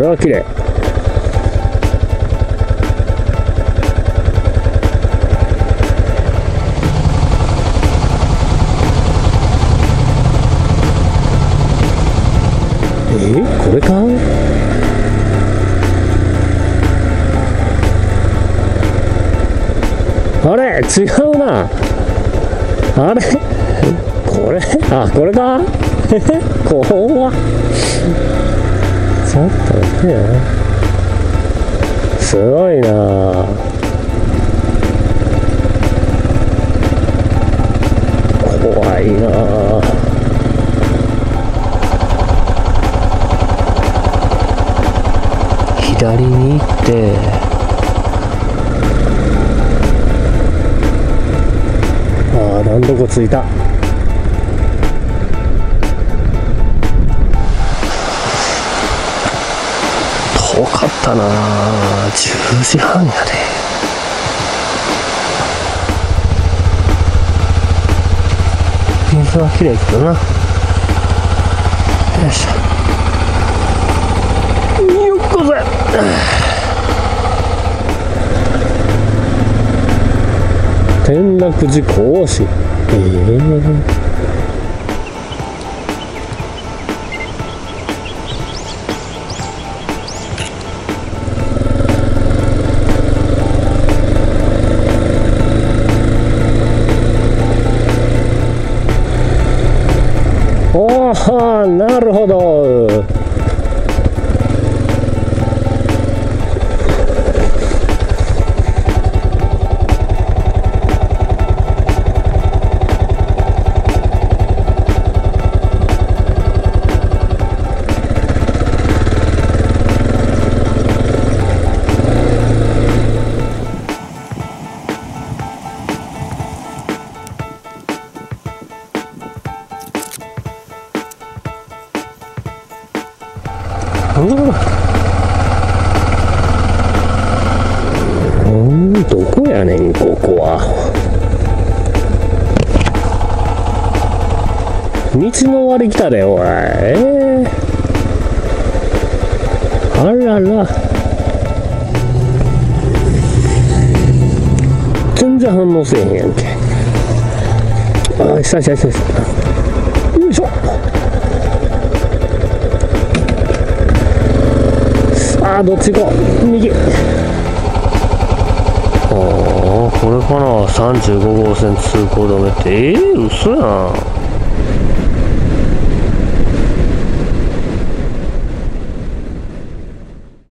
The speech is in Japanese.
れは綺麗。これか？あれ違うな。あれこれ、あ、これか怖っ。ちょっと待ってよ。すごいな。怖いな。左に行って何どこ着いた。遠かったな。10時半やで。水は綺麗けどな。よいしょ。よっこせ。転落事故多し。おお、なるほど。どこやねんここは。道の終わり来たでおい。あらら、全然反応せえへんやんけ。あ、したしたしたした。よいしょ。あ、どっち行こう。右。ああ、これかな。35号線通行止めって。嘘やん。